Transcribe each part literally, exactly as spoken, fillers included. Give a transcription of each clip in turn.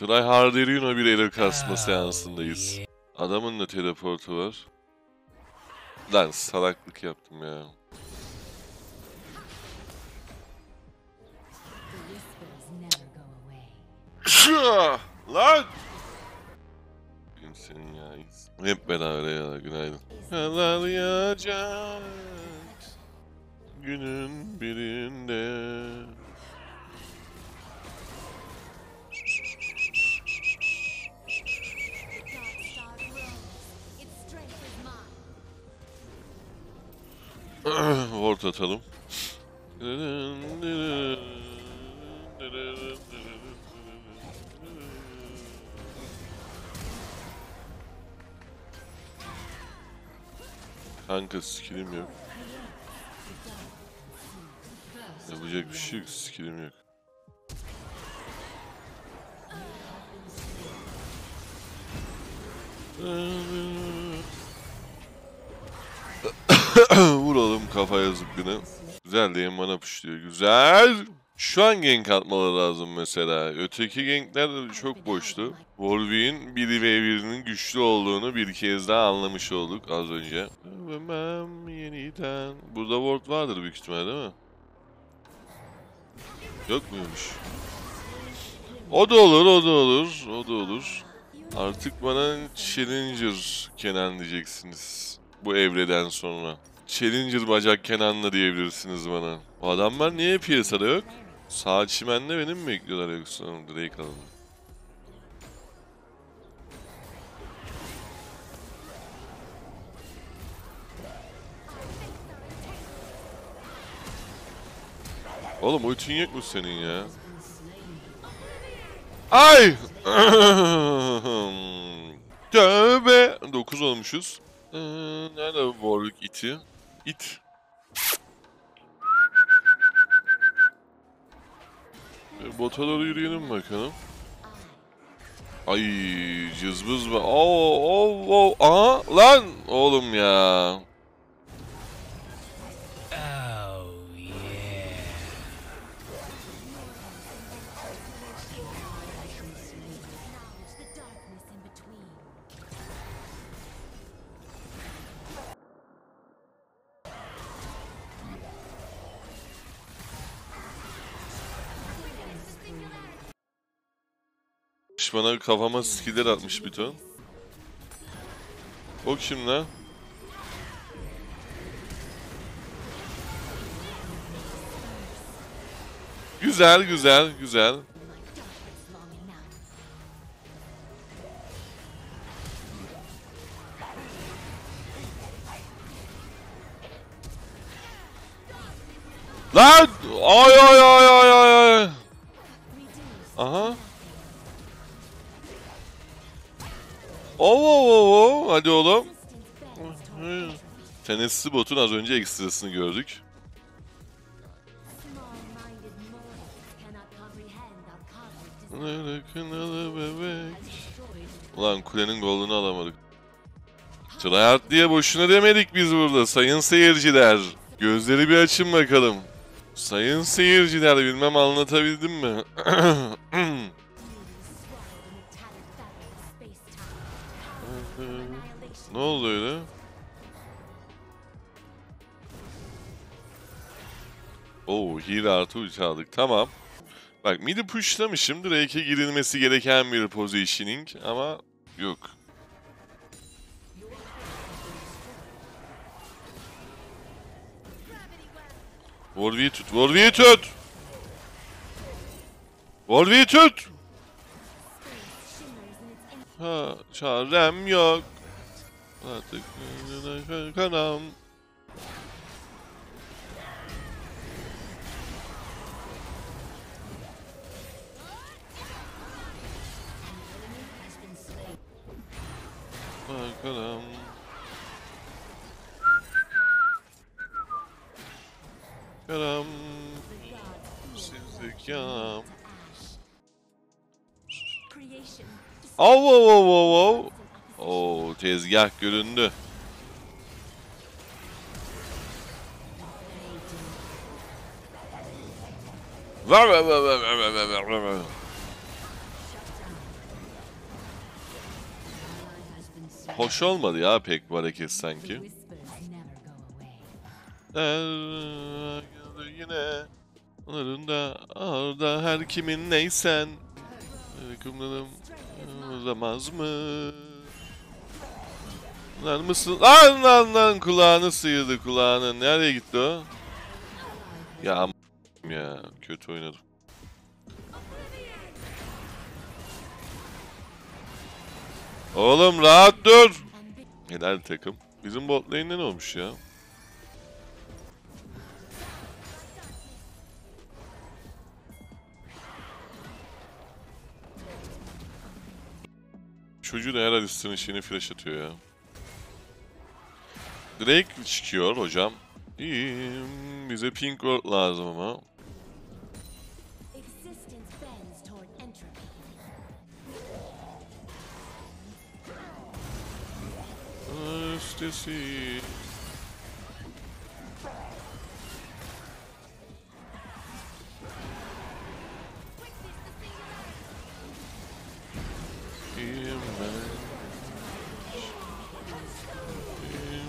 Tryharderino bir error kasma seansındayız. Adamın da teleportu var. Lan salaklık yaptım ya. Lan! Gün senin ya. Hep beraber ya. Günaydın. Kalar yağacak günün birinde. Ward atalım. Kanka skillim yok. Yapacak bir şey yok, skillim yok. Vuralım kafaya zıpkını. Güzel diye bana puşluyor. Güzel. Şu an gank atmaları lazım mesela. Öteki gankler çok boştu. Warwick'in bir ve birinin güçlü olduğunu bir kez daha anlamış olduk az önce. Dövmem yeniden. Burada ward vardır büyük ihtimal değil mi? Yok muymuş? O da olur, o da olur, o da olur. Artık bana Challenger Kenan diyeceksiniz. Bu evreden sonra. Challenger bacak Kenan'la diyebilirsiniz bana. O adamlar niye piyasada yok? Sağ çimende benim mi bekliyorlar yoksa Drake alalım. Oğlum ultin yok mu senin ya? Ay! Tövbe! dokuz olmuşuz. Ee, nerede Warwick iti? İt. Bota doğru yürüyelim bakalım. Ay cızbız mı? Oo, oo, oo. Aha lan oğlum ya. Bana kafama skiller atmış bir ton. O kim lan? Güzel güzel güzel. Lan! Ay ay ay ay ay. Aha. Oo, oo, oo. Hadi oğlum. Tennessi botun az önce ekstrasını gördük. Ulan kulenin golünü alamadık. Tryhard diye boşuna demedik biz burada sayın seyirciler. Gözleri bir açın bakalım. Sayın seyirciler bilmem anlatabildim mi? Ne oldu öyle? Oo, heal artı ulti aldık. Tamam. Bak mid'i pushlamışım. Drake'e girilmesi gereken bir positioning ama yok. Warwick'i tut. Warwick'i tut. Warwick'i tut. Ha, çarem yok. Artık kanam. Bakalım. Karam. Sizlik yanam. Oh, oh, oh, oh, oh. Oo, tezgah göründü. Var var var var var var var. Hoş olmadı ya pek bu hareket sanki. Yine onların da orada her kimin neysen kumlarım uzamaz mı? Lan mısın? Lan lan lan kulağını sıyırdı kulağını. Nereye gitti o? Ya ya kötü oynadım. Oğlum rahat dur. Helal takım. Bizim bot lane'de ne olmuş ya? Çocuğu da her Alistar'ın şeyini flash atıyor ya. Drake çıkıyor hocam. İyiyim. Bize pink ward lazım ama. Üstesi. İyiyim ben. İyiyim.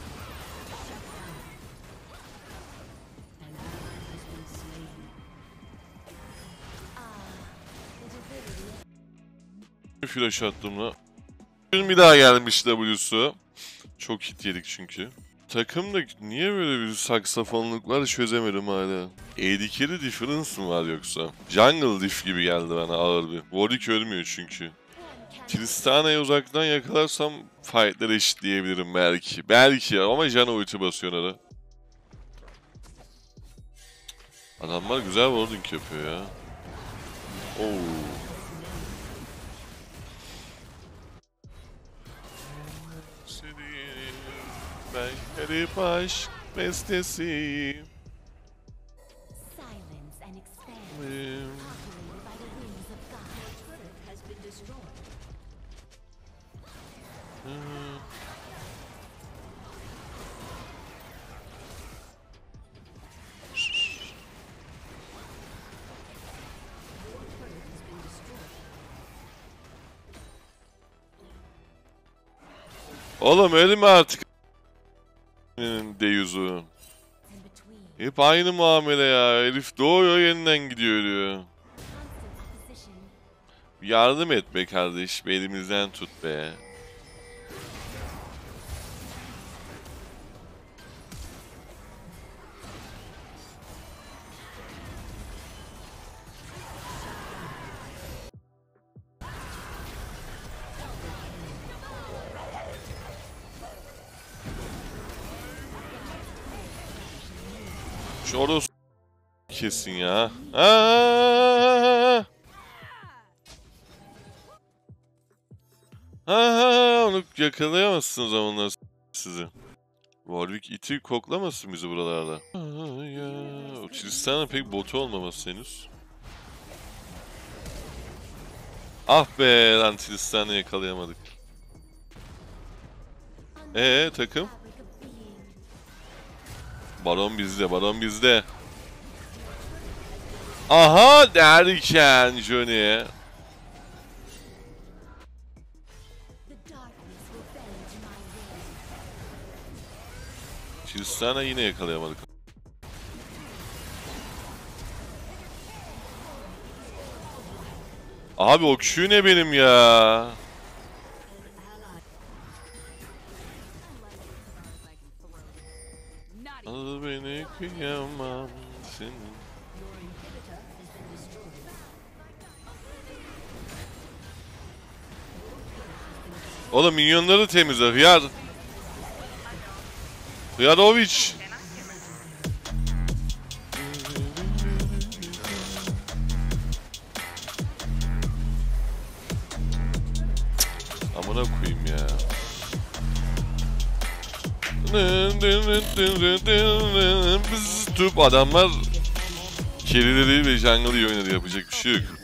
Flash attım la. Bir daha gelmiş W'su. Çok hit yedik çünkü. Takımda niye böyle bir saksafonluk var çözemedim hala. A D carry difference mı var yoksa? Jungle diff gibi geldi bana ağır bir. Warwick ölmüyor çünkü. Tristana'yı uzaktan yakalarsam fight'ları eşitleyebilirim belki. Belki ama Janna ulti basıyor ara. Adamlar güzel warding yapıyor ya. Oo. Ben garip aşk bestesi. Oğlum ölme artık. Deyuzu. Hep aynı muamele ya. Herif doğuyor yeniden gidiyor ölüyor. Yardım et be kardeş. Elimizden tut be. Şu orası kesin ya. Aa! Ha, onu yakalayamazsınız ama onlar sizi. Warwick iti koklamasın bizi buralarda. Aa, ya. O Tristan'a pek botu olmaması henüz. Ah be lan Tristan'ı yakalayamadık. Ee takım? Baron bizde, Baron bizde. Aha derken Johnny. Tristan'a yine yakalayamadık. Abi o Q ne benim ya? Al beni kıyamam senin. Oğlum minyonları temizle hıyar. Hıyaroviç. Amına koyayım ya. Biz tüp adamlar carry'leri ve jungle'ı iyi oynadı, yapacak bir şey yok.